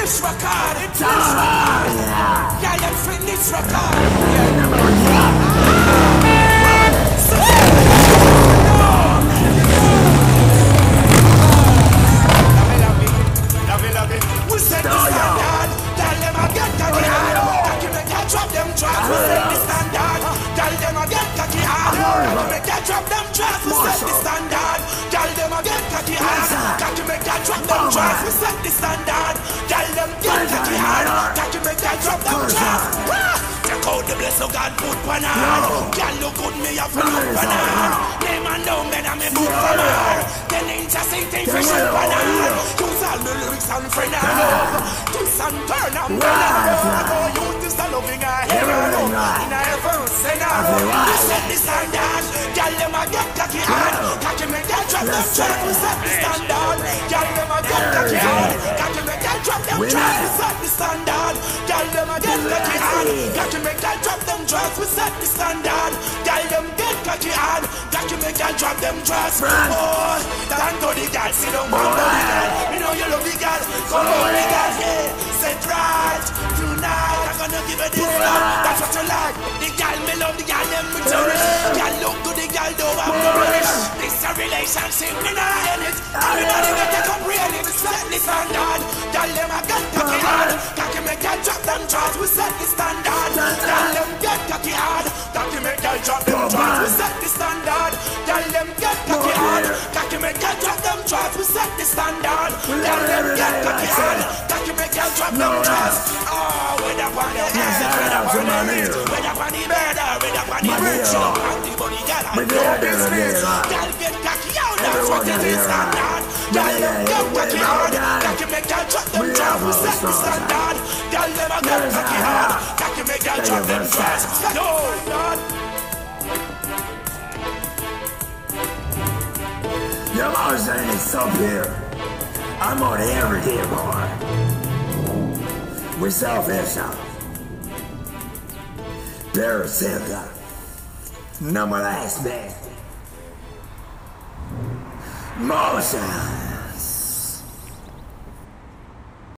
finish record. Yeah, them finish record. We set the standard. Tell them again, cocky hard. Cocky make that drop them tracks. We set the standard. Tell them again, cocky hard. Cocky make that drop them tracks. We set the standard. Tell them again, cocky hard. Cocky make that drop them tracks. We set the standard. Tell them again, cocky hard. Cocky make that drop them tracks. Check out the bless of God put on her. Girl look good, me have to look on her. Name and down, men and me book on her. Then interesting thing fresh up on her. Use all the lyrics and friend her. Twist and turn and burn her. Go use this the loving her. Hear her in her heaven, send her. We set the standard. Girl them a get cocky hard. Cocky make that drop them track. We set the standard. Girl them a get cocky hard. Cocky make that drop them track. We set the standard. Girl them a get cocky hard. Cocky make that drop them tracks. We set the standard. Girl them get cocky hard. Cocky make that drop them tracks. Oh, thank God the girl. See don't want the girl. You know you love the girl. Come on the girl. Yeah, set right. Tonight I'm gonna give her this love. That's what you like. The girl me love the girl. Them me cherish. Girl look good. The girl don't have no rubbish. This a relationship. Me not in it. Everybody get to come really. We set the standard. Girl them a get cocky hard. Cocky make that drop them tracks. We set the standard. Tell them get cocky hard. Cocky make that drop them tracks. We set the standard. Tell them get cocky hard. Cocky make that drop them tracks. We set the standard. Tell them get cocky hard. Cocky make that drop them tracks. Oh, with up on your head, with up on your knees, with up on the bed, with up on the bridge. And the body girl, I know business. Girl get cocky out. That's what it is standard. Tell them get cocky hard. Cocky make that drop them tracks. We set the standard. Tell them I get cocky hard. Cocky make that drop them fast. No, Lord. Your mom's saying it's up here. I'm on every day, boy. We self-ish out. PouRtreSS. Number last man. Motion.